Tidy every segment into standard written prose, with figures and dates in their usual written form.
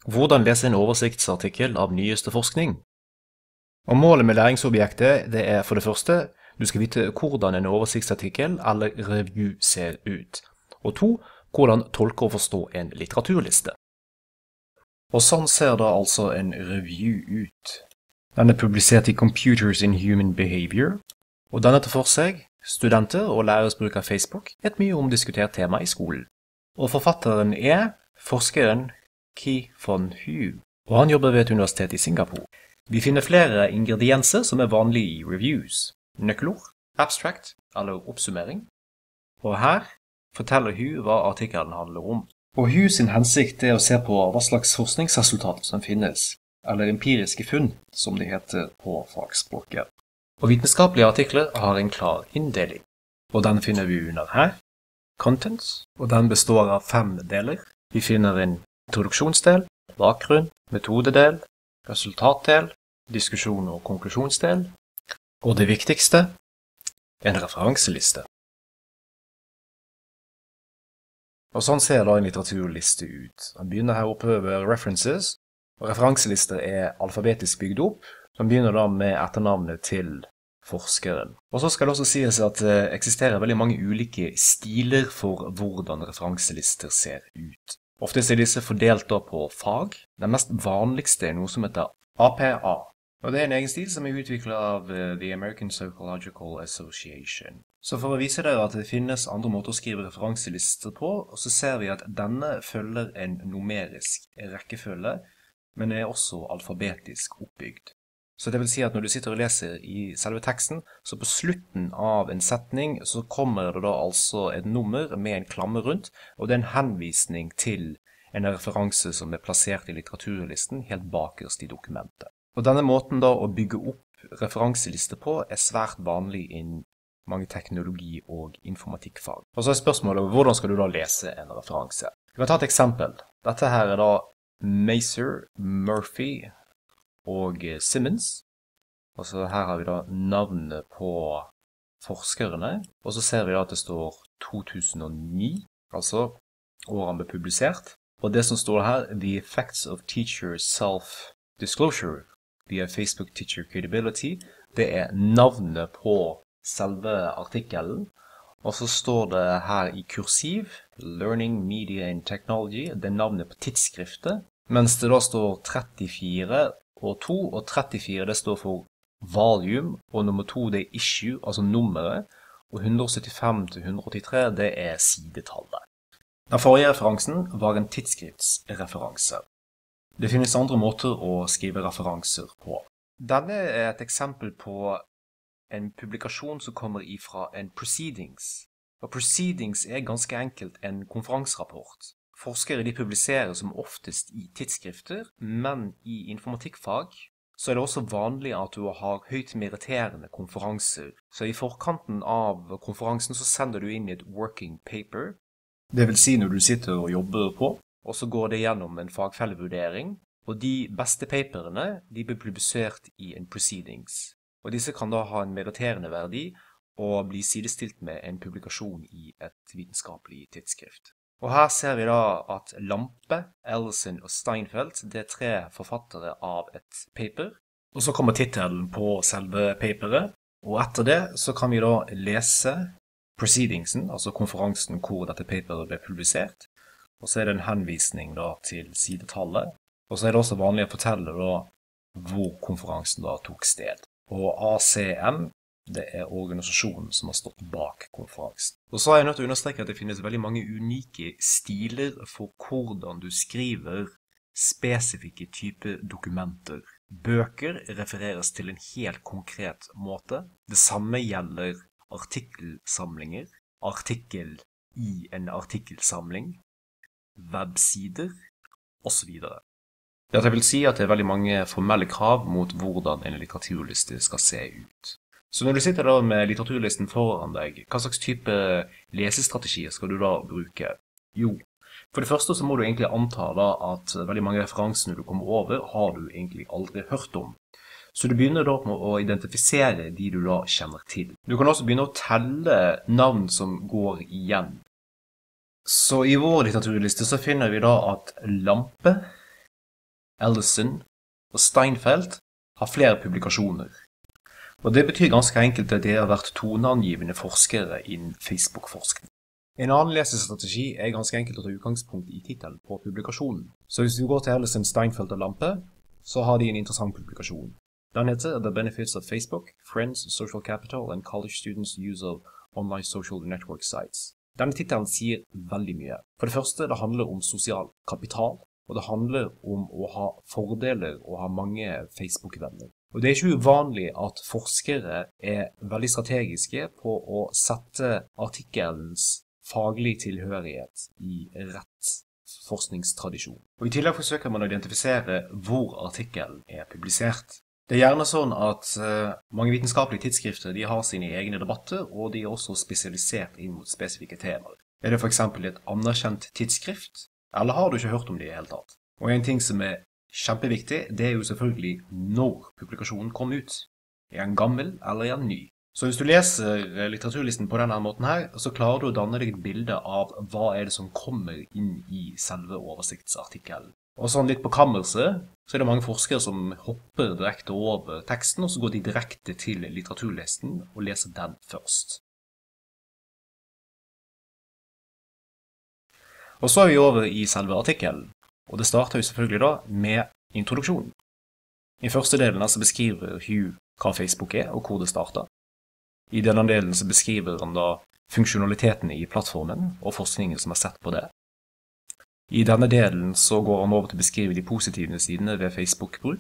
Hvordan lese en oversiktsartikkel av nyeste forskning? Og målet med læringsobjektet det er for det første, du skal vite hvordan en oversiktsartikkel eller review ser ut. Og to, hvordan tolke og forstå en litteraturliste. Og sånn ser da altså en review ut. Den er publisert i Computers in Human Behavior, og denne tar for seg studenter og læreres bruk av Facebook, et mye omdiskutert tema i skolen. Og forfatteren er forskeren Ki Von Hu, og han jobber ved et universitet i Singapore. Vi finner flere ingredienser som er vanlige i reviews. Nøkkelord, abstract eller oppsummering. Og her forteller Hu hva artikkelen handler om. Og Hu sin hensikt er å se på hva slags forskningsresultater som finnes, eller empiriske funn, som det heter på fagspråket. Og vitenskapelige artikler har en klar inndeling, og den finner vi under her. Contents, og den består av 5 deler. Vi finner en introduksjonsdel, bakgrunn, metodedel, resultatdel, diskusjon og konklusjonsdel, og det viktigste, en referanseliste. Og sånn ser da en litteraturliste ut. Den begynner her oppe ved references, og referanselister er alfabetisk bygd opp. Den begynner da med etternavnet til forskeren. Og så skal det også sies at det eksisterer veldig mange ulike stiler for hvordan referanselister ser ut. Oftest er disse fordelt da på fag. Den mest vanligste er noe som heter APA. Og det er en egen stil som er utviklet av The American Psychological Association. Så for å vise dere at det finnes andre måter å skrive referanselister på, så ser vi at denne følger en numerisk rekkefølge, men er også alfabetisk oppbygd. Så det vil si at når du sitter og leser i selve teksten, så på slutten av en setning så kommer det da altså et nummer med en klamme rundt, og det er en henvisning til en referanse som er plassert i litteraturlisten helt bakerst i dokumentet. Og denne måten da å bygge opp referanselister på er svært vanlig innen mange teknologi- og informatikkfag. Og så er spørsmålet, hvordan skal du da lese en referanse? Vi kan ta et eksempel. Dette her er da Maser, Murphy og Simmons. Og så her har vi da navnet på forskerne. Og så ser vi da at det står 2009, altså året han ble publisert. Og det som står her, The Effects of Teacher Self-Disclosure via Facebook Teacher Credibility, det er navnet på selve artikkelen. Og så står det her i kursiv, Learning, Media and Technology, det er navnet på tidsskriftet. Mens det da står 34 og 2, og 34 det står for volume, og nummer 2 det er issue, altså nummeret, og 175 til 183 det er sidetallet. Den forrige referansen var en tidsskriftsreferanse. Det finnes andre måter å skrive referanser på. Denne er et eksempel på en publikasjon som kommer ifra en proceedings. Og proceedings er ganske enkelt en konferanserapport. Forskere de publiserer som oftest i tidsskrifter, men i informatikkfag så er det også vanlig at du har høyt meriterende konferanser. Så i forkanten av konferansen så sender du inn et working paper. Det vil si når du sitter og jobber på, og så går det gjennom en fagfellevurdering. Og de beste paperene de blir publisert i en proceedings. Og disse kan da ha en meriterende verdi og bli sidestilt med en publikasjon i et vitenskapelig tidsskrift. Og her ser vi da at Lampe, Ellison og Steinfeld, det er 3 forfattere av et paper. Og så kommer titelen på selve paperet, og etter det så kan vi da lese proceedingsen, altså konferansen hvor dette paperet ble publisert. Og så er det en henvisning da til sidetallet, og så er det også vanlig å fortelle da hvor konferansen da tok sted. Og ACM, det er organisasjonen som har stått bak konferansen. Og så er jeg nødt til å understreke at det finnes veldig mange unike stiler for hvordan du skriver spesifikke typer dokumenter. Bøker refereres til en helt konkret måte. Det samme gjelder artikkelsamlinger, artikkel i en artikkelsamling, websider, osv. Dette vil si at det er veldig mange formelle krav mot hvordan en litteraturliste skal se ut. Så når du sitter da med litteraturlisten foran deg, hva slags type lesestrategier skal du da bruke? Jo, for det første så må du egentlig anta da at veldig mange referansene du kommer over har du egentlig aldri hørt om. Så du begynner da med å identifisere de du da kjenner til. Du kan også begynne å telle navn som går igjen. Så i vår litteraturliste så finner vi da at Lampe Ellison og Steinfeld har flere publikasjoner. Og det betyr ganske enkelt at de har vært toneangivende forskere innen Facebook-forskning. En annen lesestrategi er ganske enkelt å ta utgangspunkt i titelen på publikasjonen. Så hvis vi går til Ellison, Steinfeld og Lampe, så har de en interessant publikasjon. Den heter The Benefits of Facebook, Friends, Social Capital and College Students' Use of Online Social Network Sites. Denne titelen sier veldig mye. For det første, det handler om sosial kapital, og det handler om å ha fordeler og ha mange Facebook-venner. Og det er ikke uvanlig at forskere er veldig strategiske på å sette artikkelens faglig tilhørighet i rett forskningstradisjon. Og i tillegg forsøker man å identifisere hvor artikkelen er publisert. Det er gjerne sånn at mange vitenskapelige tidsskrifter de har sine egne debatter, og de er også spesialisert inn mot spesifikke temaer. Er det for eksempel et anerkjent tidsskrift, eller har du ikke hørt om det i hele tatt? Og en ting som er kjempeviktig, det er jo selvfølgelig når publikasjonen kom ut. Er den gammel, eller er den ny? Så hvis du leser litteraturlisten på denne måten her, så klarer du å danne deg et bilde av hva er det som kommer inn i selve oversiktsartikkelen. Og sånn litt på kammerset, så er det mange forskere som hopper direkte over teksten, og så går de direkte til litteraturlisten og leser den først. Og så er vi over i selve artikkelen, og det starter jo selvfølgelig da med introduksjonen. I første delen så beskriver Hugh hva Facebook er, og hvor det starter. I denne delen så beskriver han da funksjonalitetene i plattformen, og forskningen som har sett på det. I denne delen så går han over til å beskrive de positive sidene ved Facebook-bruk.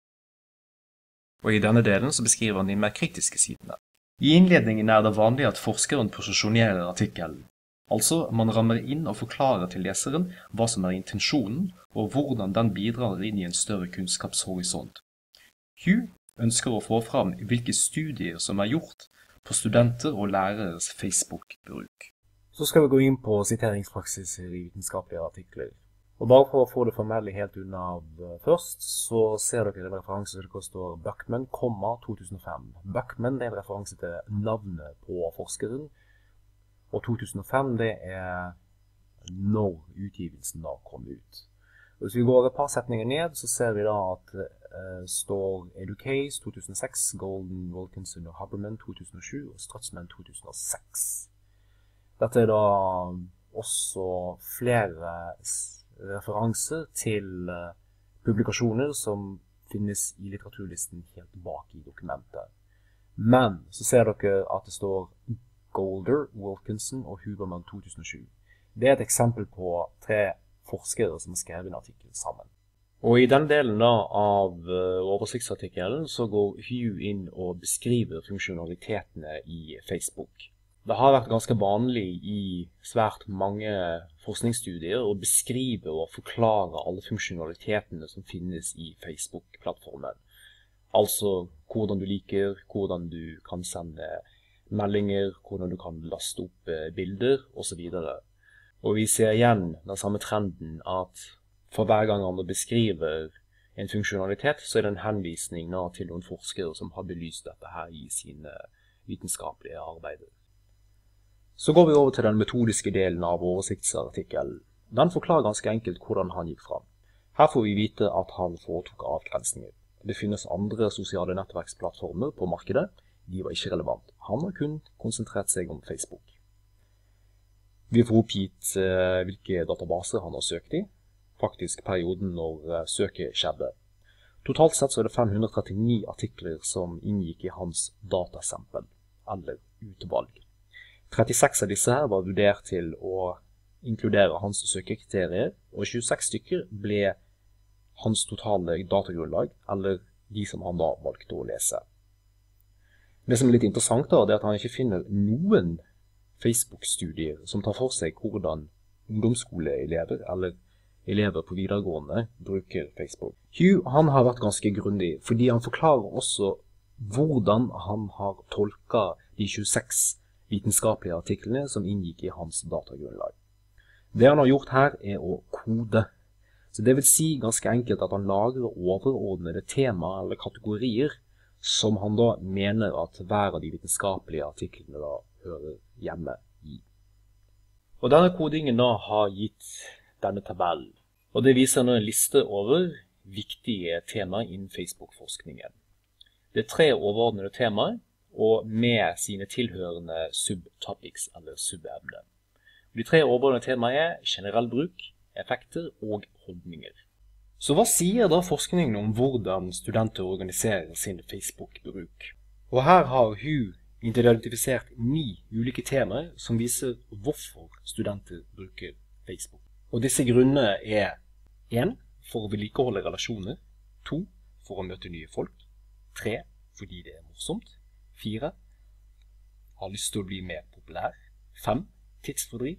Og i denne delen så beskriver han de mer kritiske sidene. I innledningen er det vanlig at forskeren posisjonerer artikkelen. Altså, man rammer inn og forklarer til leseren hva som er intensjonen, og hvordan den bidrar inn i en større kunnskapshorisont. Hugh ønsker å få fram hvilke studier som er gjort på studenter og læreres Facebook-bruk. Så skal vi gå inn på siteringspraksis i vitenskapelige artikler. Og bare for å få det formelle helt unna først, så ser dere en referanse til det står Buckman, 2005. Buckman er en referanse til navnet på forskeren, og 2005 det er når utgivelsen da kom ut. Og hvis vi går et par setninger ned, så ser vi da at står Educase 2006, Golden, Wilkinson og Haberman 2007, og Stutzman 2006. Dette er da også flere referanser til publikasjoner som finnes i litteraturlisten helt bak i dokumentet. Men så ser dere at det står Golder, Wilkinson og Huberman 2007. Det er et eksempel på 3 forskere som har skrevet en artikkel sammen. Og i den delen da av oversiktsartikkelen så går Hugh inn og beskriver funksjonalitetene i Facebook. Det har vært ganske vanlig i svært mange forskningsstudier å beskrive og forklare alle funksjonalitetene som finnes i Facebook-plattformen. Altså hvordan du liker, hvordan du kan sende meldinger, hvordan du kan laste opp bilder, osv. Og vi ser igjen den samme trenden at for hver gang man beskriver en funksjonalitet, så er det en henvisning til noen forskere som har belyst dette her i sine vitenskapelige arbeider. Så går vi over til den metodiske delen av oversiktsartikkelen. Den forklarer ganske enkelt hvordan han gikk fram. Her får vi vite at han foretok avgrensninger. Det finnes andre sosiale nettverksplattformer på markedet. De var ikke relevant. Han har kun konsentrert seg om Facebook. Vi får oppgitt hvilke databaser han har søkt i, faktisk perioden når søket skjedde. Totalt sett så er det 539 artikler som inngikk i hans datasempel, eller utvalg. 36 av disse her var vurdert til å inkludere hans søkekriterier, og 26 stykker ble hans totale datagrunnlag, eller de som han da valgte å lese. Det som er litt interessant da, det er at han ikke finner noen Facebook-studier som tar for seg hvordan ungdomsskoleelever, eller elever på videregående, bruker Facebook. Hugh, han har vært ganske grundig, fordi han forklarer også hvordan han har tolket de 26 vitenskapelige artiklene som inngikk i hans datagrunnlag. Det han har gjort her er å kode. Så det vil si ganske enkelt at han lager overordnede tema eller kategorier som han da mener at hver av de vitenskapelige artiklene da hører hjemme i. Og denne kodingen da har gitt denne tabellen. Og det viser nå en liste over viktige temaer innen Facebook-forskningen. Det er 3 overordnede temaer, og med sine tilhørende subtopics eller subemner. De 3 overordnede temaer er generell bruk, effekter og holdninger. Så hva sier da forskningen om hvordan studenter organiserer sin Facebook-bruk? Og her har Hu identifisert 9 ulike temaer som viser hvorfor studenter bruker Facebook. Og disse grunnene er 1. For å vedlikeholde relasjoner, 2. For å møte nye folk, 3. Fordi det er morsomt, 4. Har lyst til å bli mer populær, 5. Tidsfordriv,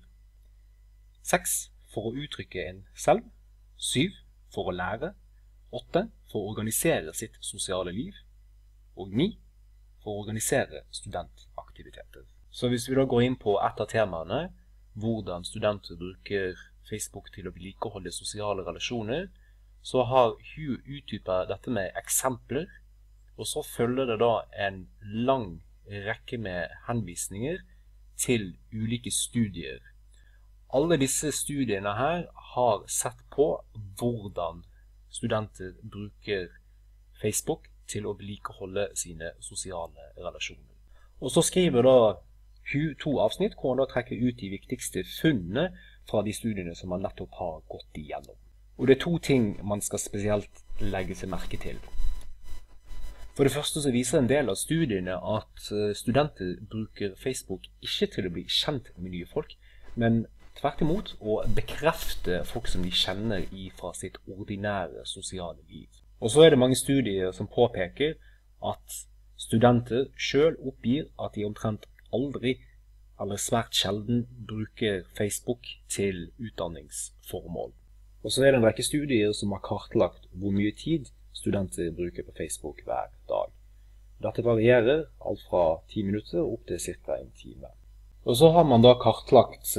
6. For å uttrykke en selv, 7. For å lære, 8. For å organisere sitt sosiale liv, og 9. For å organisere studentaktiviteter. Så hvis vi da går inn på et av temaene, hvordan studenter bruker Facebook til å vedlikeholde sosiale relasjoner, så har Hu utdypet dette med eksempler, og så følger det da en lang rekke med henvisninger til ulike studier. Alle disse studiene her har sett på hvordan studenter bruker Facebook til å vedlikeholde sine sosiale relasjoner. Og så skriver da Hu 2 avsnitt, hvor han da trekker ut de viktigste funnene fra de studiene som man nettopp har gått igjennom. Og det er 2 ting man skal spesielt legge seg merke til. For det første så viser en del av studiene at studenter bruker Facebook ikke til å bli kjent med nye folk, men tvert imot å bekrefte folk som de kjenner fra sitt ordinære sosiale liv. Og så er det mange studier som påpeker at studenter selv oppgir at de omtrent aldri eller svært sjelden bruker Facebook til utdanningsformål. Og så er det en rekke studier som har kartlagt hvor mye tid studenter bruker på Facebook hver dag. Dette varierer alt fra 10 minutter opp til ca. 1 time. Og så har man da kartlagt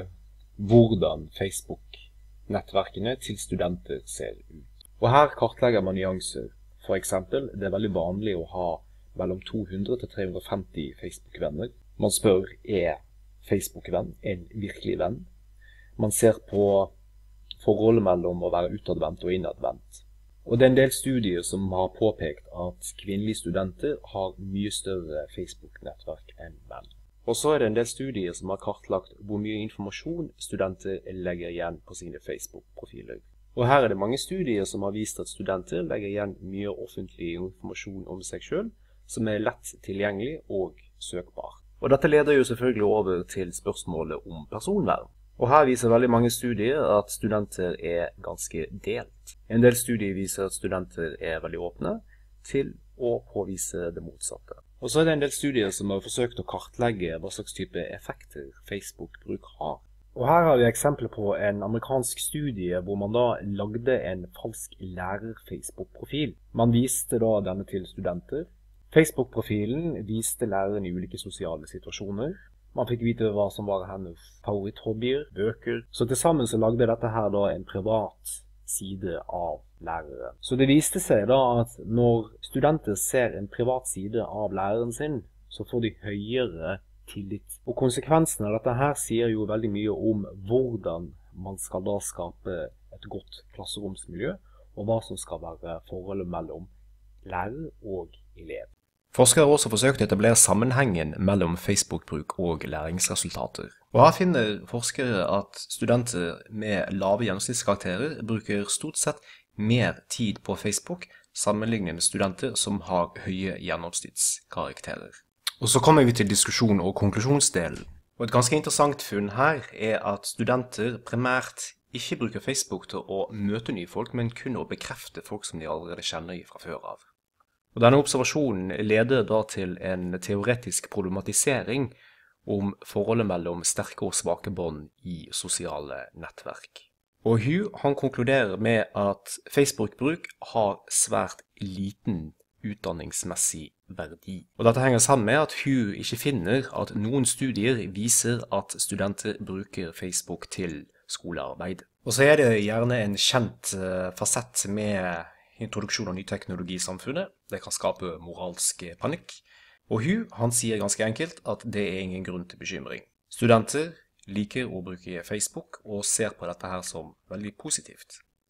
hvordan Facebook-nettverkene til studenter ser ut. Og her kartlegger man nyanser. For eksempel, det er veldig vanlig å ha mellom 200 til 350 Facebook-venner. Man spør, er Facebook-venn en virkelig venn? Man ser på forholdet mellom å være utadvendt og innadvendt. Og det er en del studier som har påpekt at kvinnelige studenter har mye større Facebook-nettverk enn menn. Og så er det en del studier som har kartlagt hvor mye informasjon studenter legger igjen på sine Facebook-profiler. Og her er det mange studier som har vist at studenter legger igjen mye offentlig informasjon om seg selv, som er lett tilgjengelig og søkbar. Og dette leder jo selvfølgelig over til spørsmålet om personvern. Og her viser veldig mange studier at studenter er ganske delt. En del studier viser at studenter er veldig åpne til å påvise det motsatte. Og så er det en del studier som har forsøkt å kartlegge hva slags type effekter Facebook-bruk har. Og her har vi eksempler på en amerikansk studie hvor man da lagde en falsk lærer-Facebook-profil. Man viste da denne til studenter. Facebook-profilen viste læreren i ulike sosiale situasjoner. Man fikk vite hva som var hennes favoritthobbyer, bøker. Så til sammen så lagde dette her da en privat side av læreren. Så det viste seg da at når studenter ser en privat side av læreren sin, så får de høyere tillit. Og konsekvensen av dette her sier jo veldig mye om hvordan man skal da skape et godt klasseromsmiljø, og hva som skal være forholdet mellom lærer og elev. Forskere har også forsøkt å etablere sammenhengen mellom Facebook-bruk og læringsresultater. Og her finner forskere at studenter med lave gjennomsnittskarakterer bruker stort sett mer tid på Facebook sammenlignet med studenter som har høye gjennomsnittskarakterer. Og så kommer vi til diskusjon og konklusjonsdelen. Og et ganske interessant funn her er at studenter primært ikke bruker Facebook til å møte nye folk, men kun å bekrefte folk som de allerede kjenner fra før av. Og denne observasjonen leder da til en teoretisk problematisering om forholdet mellom sterke og svake bånd i sosiale nettverk. Og Hu han konkluderer med at Facebook-bruk har svært liten utdanningsmessig verdi. Og dette henger sammen med at Hu ikke finner at noen studier viser at studenter bruker Facebook til skolearbeid. Og så er det gjerne en kjent fasett med introduksjon av ny teknologi i samfunnet. Det kan skape moralsk panikk. Og Hu han sier ganske enkelt at det er ingen grunn til bekymring. Studenter liker å bruke Facebook og ser på dette her som veldig positivt.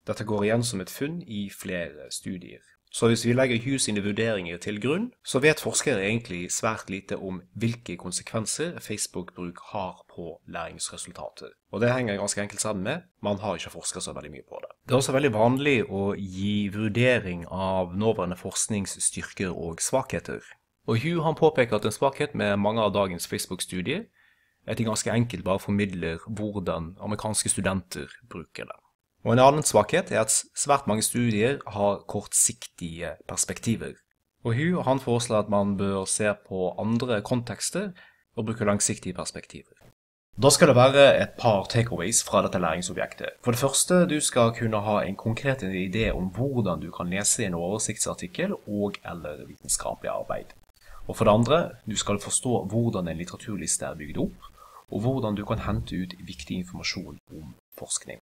Dette går igjen som et funn i flere studier. Så hvis vi legger Hughes sine vurderinger til grunn, så vet forskere egentlig svært lite om hvilke konsekvenser Facebook-bruk har på læringsresultater. Og det henger ganske enkelt sammen med, man har ikke forsket så veldig mye på det. Det er også veldig vanlig å gi vurdering av nåværende forskningsstyrker og svakheter. Og Hugh han påpeker at en svakhet med mange av dagens Facebook-studier er at de ganske enkelt bare formidler hvordan amerikanske studenter bruker det. Og en annen svakhet er at svært mange studier har kortsiktige perspektiver. Og Hugh han foreslår at man bør se på andre kontekster og bruke langsiktige perspektiver. Da skal det være et par takeaways fra dette læringsobjektet. For det første, du skal kunne ha en konkret idé om hvordan du kan lese en oversiktsartikkel og eller vitenskapelig arbeid. Og for det andre, du skal forstå hvordan en litteraturliste er bygd opp, og hvordan du kan hente ut viktig informasjon om forskning.